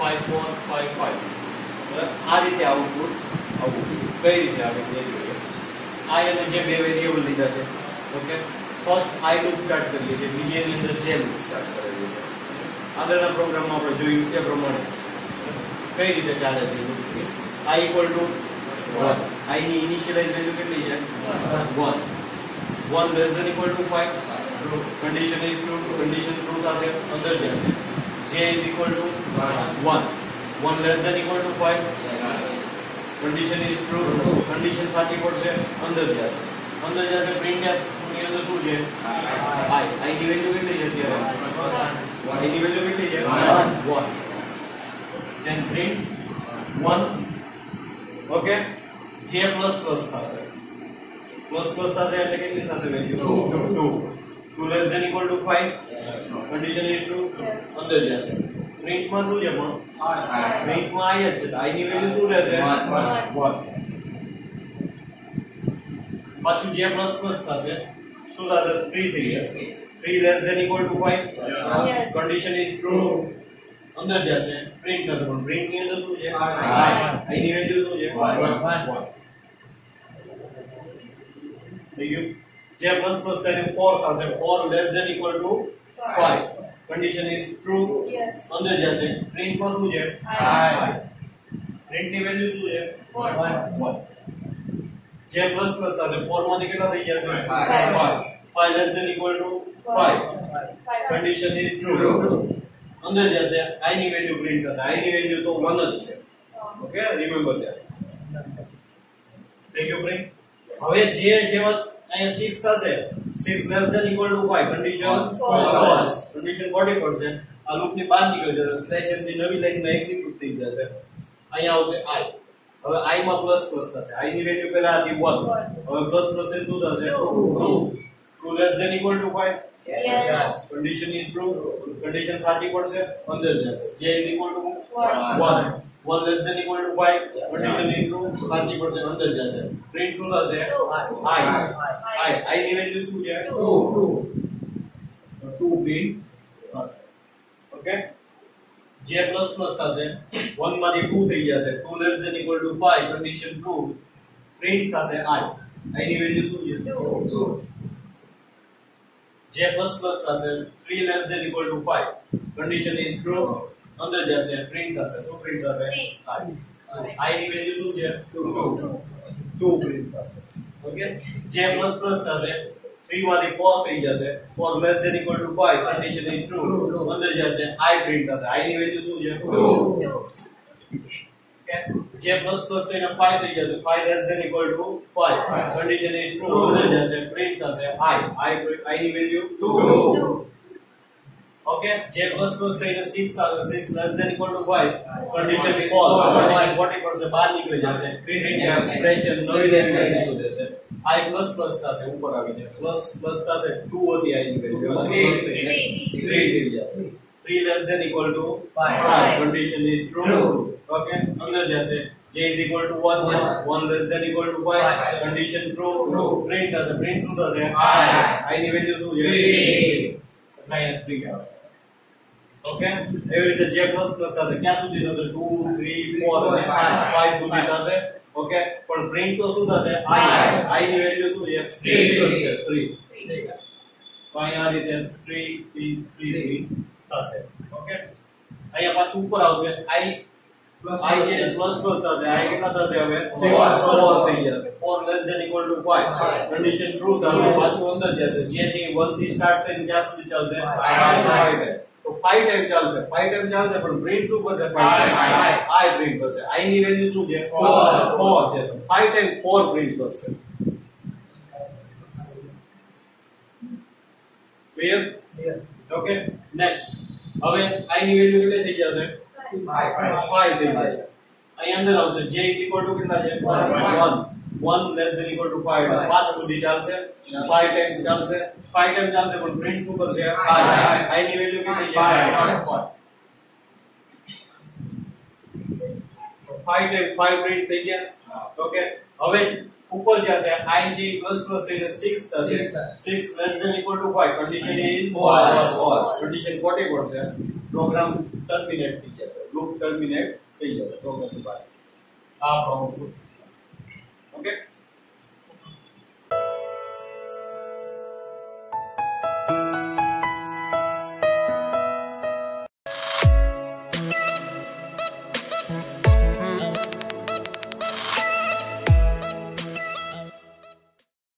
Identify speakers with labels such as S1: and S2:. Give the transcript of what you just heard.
S1: 5 4 5 5 આ રીતે આઉટપુટ આવવું જોઈએ. કઈ રીતે આવે તે જોઈએ. I અને જે બે વેરીએબલ લીધા છે. Okay, first I loop start કરીએ છીએ, બીજી ની અંદર જે લૂપ સ્ટાર્ટ કરેલું છે. આગળના પ્રોગ્રામમાં આપણે જોયું તે પ્રમાણે કઈ રીતે ચાલે છે loop. I equal to 1. I ની ઇનિશિયલાઇઝ વેલ્યુ કેટલી છે? 1. 1 less than equal to 5. True. Condition is true. Condition true થશે, અંદર જશે. J is equal to 1. 1 less than equal to 5. Condition is true. Condition સાચી પડશે, અંદર જશે. અંદર જશે printf ની અંદર શું છે? I. I ની વેલ્યુ કેટલી છે અત્યારે? I ની વેલ્યુ કેટલી છે? 1. Then print 1. Okay. J plus plus થશે. Plus plus થશે એટલે કેટલી થશે value? 2. 2 less than equal to 5. Condition is true. અંદર જશે. પ્રિન્ટ માં શું છે પણ? પ્રિન્ટ માં I જ છે. I ની વેલ્યુ શું રહેશે? 1. પાછું J plus plus થશે. શું થશે? 3 થઈ જશે. 3 less than equal to 5. Condition is true. અંદર જશે. પ્રિન્ટ થશે પણ પ્રિન્ટ ની અંદર શું છે? I ની વેલ્યુ શું છે? 1. થઈ ગયું. J plus plus થઈને 4 થશે. 4 less than equal to 5. Condition is true. અંદર જશે. પ્રિન્ટ માં શું છે? પ્રિન્ટ ની વેલ્યુ શું છે? 1. J plus plus થશે. 4 માંથી કેટલા થઈ જશે? 5. 5 less than equal to 5. Condition is true. અંદર જશે. I ની વેલ્યુ પ્રિન્ટ થશે. I ની વેલ્યુ તો 1 જ છે. Okay, remember that. થઈ ગયું પ્રિન્ટ. હવે જે જેવા અહીંયા 6 થશે. 6 less than equal to 5. Condition false. Condition 40%. આ લૂપ ની બહાર નીકળી જશે. સ્લેશ n ની નવી લાઈન માં એક્ઝિક્યુટ થઈ જશે. અહીંયા આવશે I. હવે I માં પ્લસ પ્લસ થશે. I ની વેલ્યુ પહેલા હતી 1. હવે પ્લસ પ્લસ થી શું થશે? 2. 2 less than equal to 5. Condition is true. Condition સાચી પડશે, અંદર જશે. J is equal to 1. 1 less than equal to 5. Condition is true. સાચી પડશે, અંદર જશે. પ્રિન્ટ શું થશે? I ની વેલ્યુ શું છે? 2. 2 પ્રિન્ટ થશે. ઓકે, J plus plus થશે. 1 માંથી 2 થઈ જશે. 2 less than equal to 5. Condition true. Print થશે I. I ની વેલ્યુ શું છે? 2. J plus plus થશે. 3 less than equal to 5. Condition is true. અંદર જશે. પ્રિન્ટ થશે. શું પ્રિન્ટ થશે? I ની વેલ્યુ શું છે? 2 પ્રિન્ટ થશે. ઓકે, J plus plus થશે. 3 માંથી 4 થઈ જશે. 4 less than equal to 5. Condition is true. અંદર જશે. I પ્રિન્ટ થશે. I ની વેલ્યુ શું છે? 2. Okay, J plus plus થઈને 5 થઈ જશે. 5 less than equal to 5. Condition is true. અંદર જશે. પ્રિન્ટ થશે. I ની value 2. Okay, J plus plus થઈને 6 આવશે. 6 less than equal to 5. Condition false. 40% બહાર નીકળી જશે. પ્રિન્ટ એક્સપ્રેશન નવી લાઈન માં નીકળી જશે. I plus plus થશે. ઉપર આવી જશે. પ્લસ પ્લસ થશે. 2 હતી I ની વેલ્યુ. 3 થઈ જશે. 3 less than equal to 5. Condition is true. Okay, અંદર જશે. J is equal to 1. 1 less than equal to 5. Condition true. Print થશે. Print શું થશે? I ની વેલ્યુ શું છે? 3. 3 આવે. ઓકે, એવી રીતે J plus plus થશે. ક્યાં સુધી થશે? 2 3 4 અને 5 સુધી થશે. ઓકે, પણ પ્રિન્ટ તો શું થશે? I ની વેલ્યુ શું છે? 3 છે. 3. તો અહીંયા આ રીતે 3 3 3 થશે. ઓકે, અહીંયા પાછું ઉપર આવશે. I જે પ્લસ પ્લસ થશે. I કેટલા થશે હવે? 4 થઈ જશે. 4 less than equal to 5. Condition true થશે. પાછું અંદર જશે. જે 1 થી સ્ટાર્ટ થઈને ક્યાં સુધી ચાલશે? 5. તો 5 ટાઈમ ચાલશે. 5 ટાઈમ ચાલશે પણ પ્રિન્ટ શું કરશે? I પ્રિન્ટ કરશે. I ની વેલ્યુ શું છે? 4 છે. 5 ટાઈમ 4 પ્રિન્ટ કરશે. ક્લિયર? Okay, next. હવે I ની વેલ્યુ કેટલી થઈ જશે? 5 થઈ જશે. અહીં અંદર આવશે. J is equal to કેટલા છે? 1. 1 less than equal to 5. 5 સુધી ચાલશે. 5 ટાઈમ ચાલશે. 5 ટાઈમ ચાલશે પણ પ્રિન્ટ શું કરશે? I ની વેલ્યુ કેટલી છે? 5. 5 ટાઈમ 5 પ્રિન્ટ થઈ ગયા. ઓકે, હવે ઉપર જશે. I જે પ્લસ પ્લસ થઈને 6 થશે. 6 less than equal to 5. Condition is false. Condition 40 પડશે. પ્રોગ્રામ ટર્મિનેટ થઈ જશે. લૂપ ટર્મિનેટ થઈ જશે તો પછી બાય આ આપણો ઓકે